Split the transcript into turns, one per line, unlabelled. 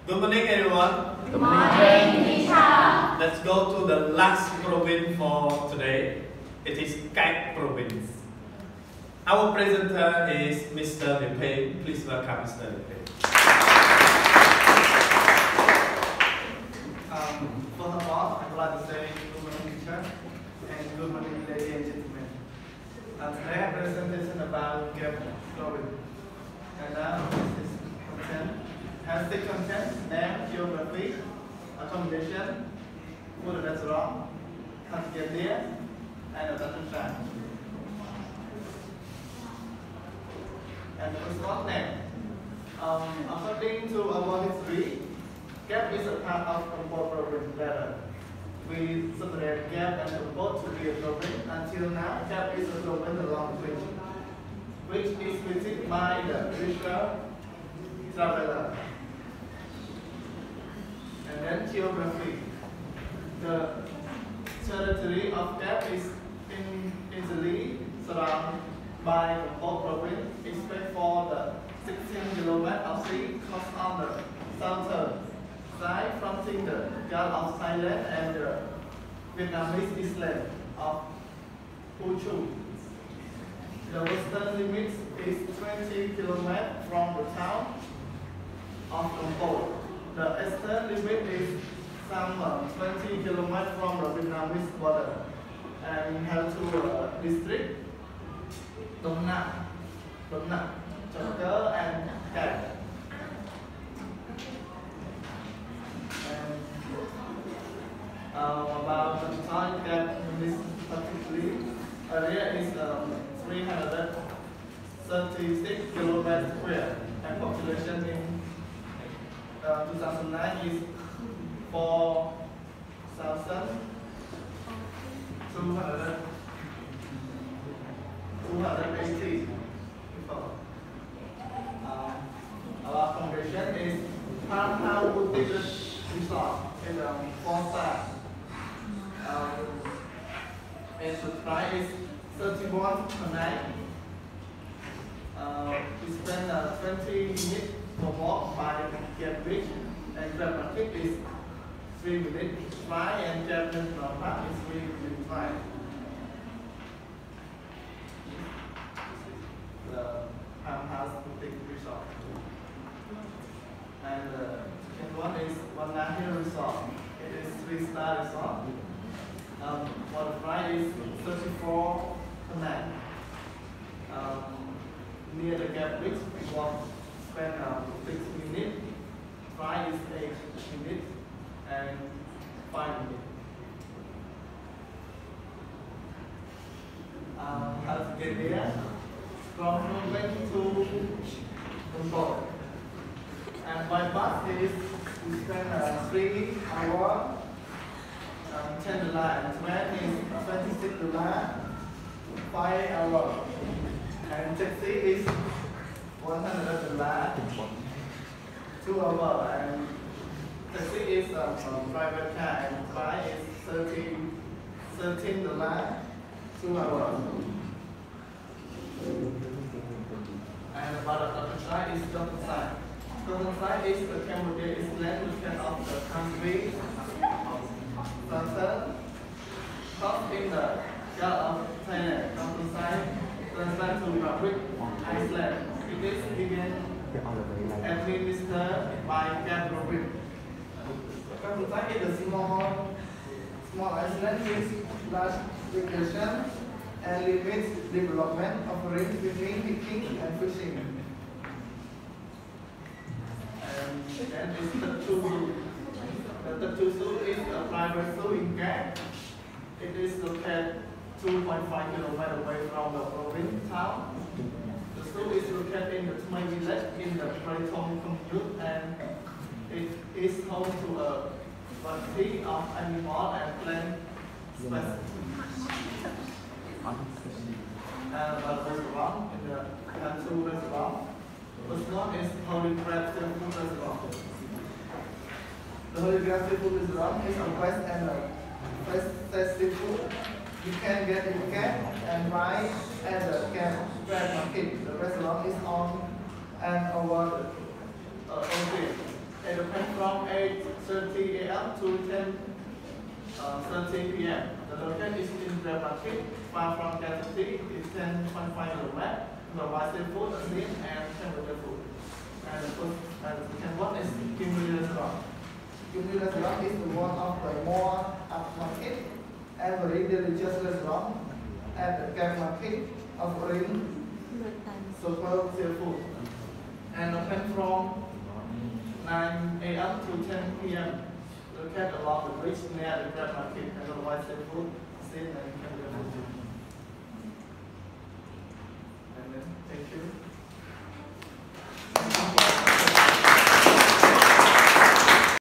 Good morning, everyone.
Good morning, teacher.
Let's go to the last province for today. It is Heng province. Our presenter is Mr. Heng. Please welcome Mr. Heng.
First of all, I would like to say good morning, teacher, and good morning, ladies and gentlemen. Today I have a presentation about Heng province. And now this is content. Has six content: name, geography, accommodation, food and restaurant, Tanzania, and a Tanzania. And the first one, name. According to our history, Gap is a part of Kampot province later. We separate Gap and Kampot to be a province. Until now, Gap is a province along which is visited by the river traveler. And then geography. The territory of Gap is easily surrounded by the whole province, except for the 16 kilometers of sea coast on the southern side, fronting the Gulf of Thailand and the Vietnamese island of Uchu. The western limit is 20 kilometers from the town of Kampot. The eastern limit is some 20 kilometers from the Vietnamese border, and we have two districts, Đông Nam, Chợ Cớ, and Cày. About the time that in this particular area is 336 kilometers square, and population in 2009 is 4,280 people. Our accommodation is Farmhouse Boutique Resort in the 4-star. And the price is 31 per night. We spend 20 minutes to walk by Gap Beach, and Grab Market is 3 minutes fly, and Japanese Park is 3 minutes fly. The Farmhouse Boutique Resort. And the second one is One Hill Resort. It is 3-star resort. For the price is 34 per night. Near the Gap Beach, we walk, spend 6 minutes. Price is 8 minutes and 5 minutes. How to get there? From Chamroeun to Dubrule. And by bus is we spend 3 hours, $10. Train is $26, 5 hours. And taxi is $100, 2 hours. And taxi is private car, and price is $13, 2 hours. And about the other side is Golden Side. Golden Side is the Cambodia island located off the country southern coast in the Gulf of Thailand. Golden Side translates to Republic Iceland. It is again administered by Gap province. Golden Side is a small island with large vegetation and limits development, offering swimming, hiking, and fishing. And then is the Two Zoo. The Two Zoo is a private zoo in Gap. It is located 2.5 kilometers away from the province town. The zoo is located in the Thmai village in the Praitong commune, and it is home to a variety of animal and plant species. And about the restaurant, in the two restaurants. The first one is Holy Crab Seafood Restaurant. The Holy Crab Seafood Restaurant is a fresh and fresh seafood. You can get in Gap and buy at the Gap Market. The restaurant is on and over the ocean. And the 8:30 a.m. to 10:30 p.m. The location is in the market, far from City. It's 10.5 km. Provide food, clean and temperature food. And the second one is Chamroeun restaurant. Chamroeun restaurant is one of the more upmarket and very delicious restaurant at the Camp Market offering superb seafood. And open from 9 a.m. to 10 p.m. Located along the bridge near the Camp Market and provide seafood, clean and temperature food. And then, thank you.